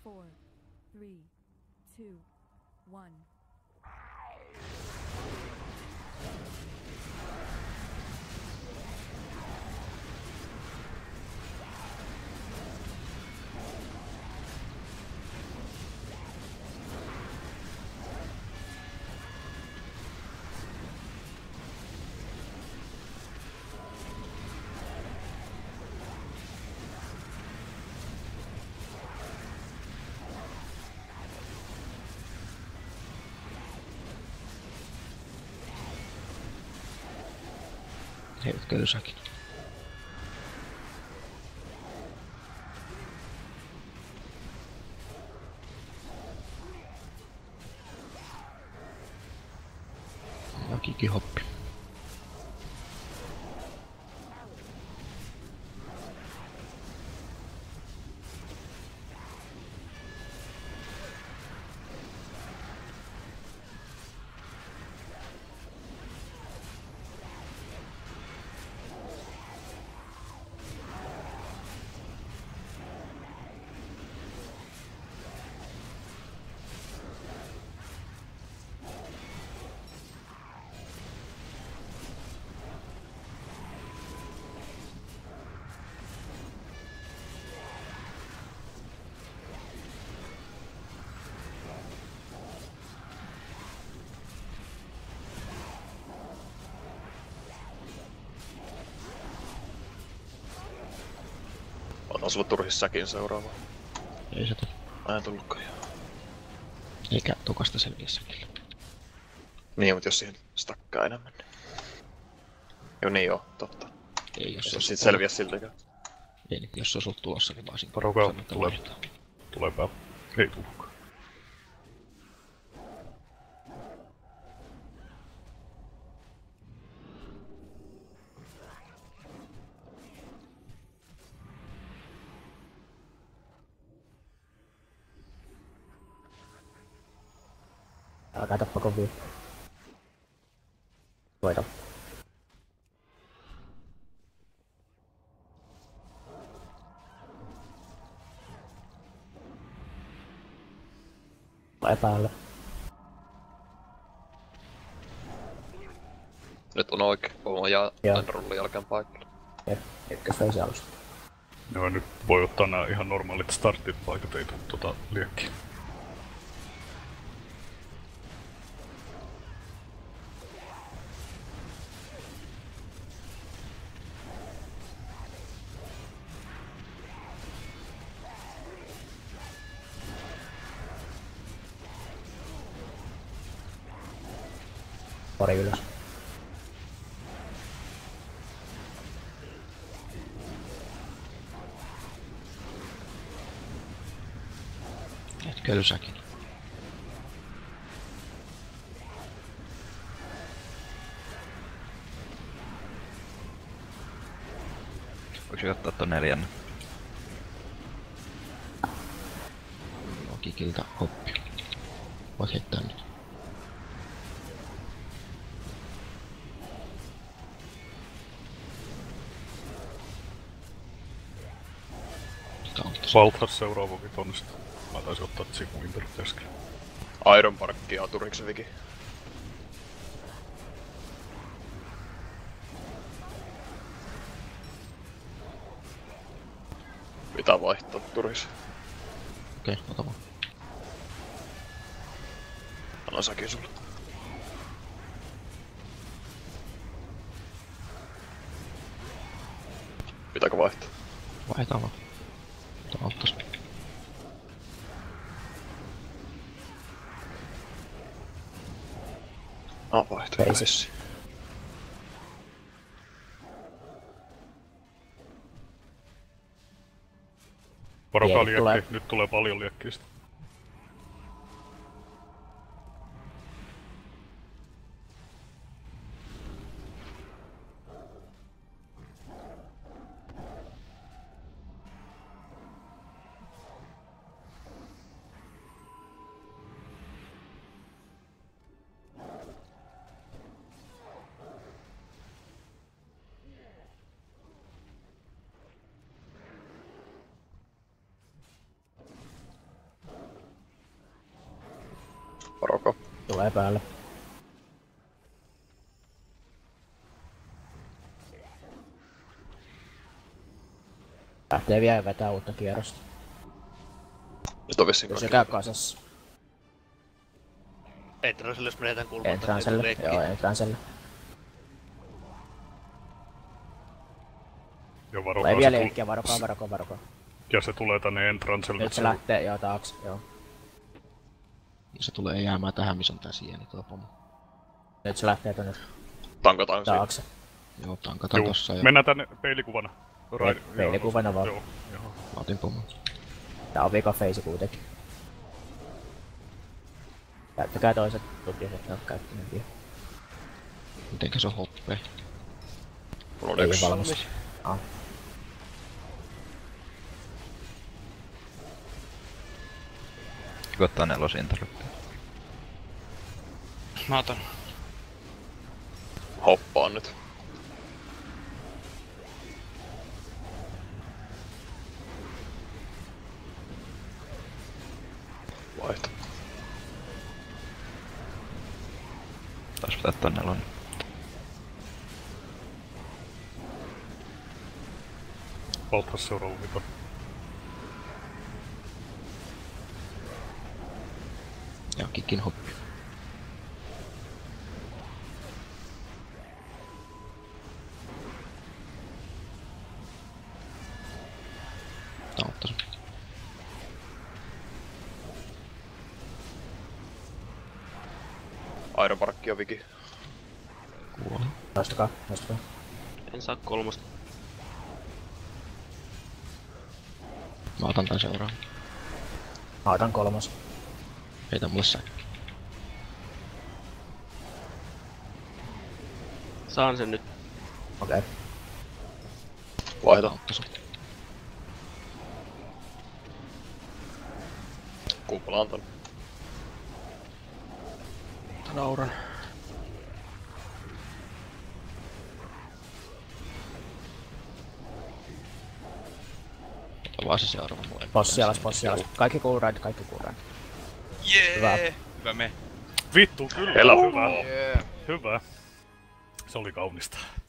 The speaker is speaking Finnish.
4, 3, 2, 1. Heidät köysäkin. Ja kikihoppi. Otan sulle turhissäkin seuraava. Ei se tuu. Mä en tullutkaan jo. Eikä tukasta selviä säkillä. Niin, mut jos siihen stakkaa enemmän. Joo niin joo, totta. Ei jos Jos siitä selviä siltäkään. Ei niin, jos se on sulta tulossa, niin vaan siinä Varokaa, sanoo, että vaihdetaan. tulee päällä. Ei tullutkaan. Älkää tappa kovia. Voita. Vai päälle. Nyt on oikein. Oma ja Joo. tän rullin jälkeen paikalla. Jep, ykkösfeisi alusta. Joo, nyt voi ottaa nää ihan normaalit startit paikat, ei tuu liekkiä. Pari ylös. Et köysäkin. Voiko ottaa ton 4? Kikiltä hoppi. Voit heittää nyt. Valtas seuraava vitonista. Mä taisin ottaa Tsiku Winterit äsken. Iron Parkki ja Turiksevikin. Pitää vaihtaa Turis. Okei, ota vaan. Anna säkin sulle. Pitääkö vaihtaa? Vaihdetaan vaan. Tää auttais. Vaihto. Veisi. Varokaa Pieni tulee. liekki, nyt tulee paljon liekkistä. Tulee päälle. Lähtee vielä vetää uutta kierrosta. Nyt on vissiin Jos se käy kasassa. Entranselle jos menetään kulmaan. Entranselle, joo entranselle. Ja Tulee vielä liekkiä, varokaa. Ja se tulee tänne entranselle. Nyt se lähtee, joo taakse, joo. Ja se tulee jäämään tähän, missä on tää sieni tuo pomo. Nyt se lähtee tonne Tankataan siitä. taakse. Joo, tankataan tossa ja Mennään tänne peilikuvana. Peilikuvana vaan. Joo. mä otin pomon. Tää on vika feisi kuitenkin. Käyttäkää toiset tukit, että ne on käyttänyt vielä. Mitenkä se on hoppee? Mulla on Ei yksi. oo valmis. Ah. Ottaa nelosinterruptia. Mä otan. Hoppaan nyt. Vaihto. Taas pitää toi nelonen. Valtas seuraava vika. Ja kikin hoppi. Tää ottaa sen. Aeroparkki ja Viki. Kuoli. Nostakaa. En saa kolmosta. Mä otan tän seuraavan. Mä otan kolmos. Heitä mulle säkki. Saan sen nyt. Okei. Vaihto. Ottaa sen. Kuplaan tän. Nauran. Ota vaan se seuraava mulle. Possi alas. Kaikki coolride. Jee! Hyvä me. Vittu, kyllä. Helppo. Hyvä. Jee. Hyvä. Se oli kaunista.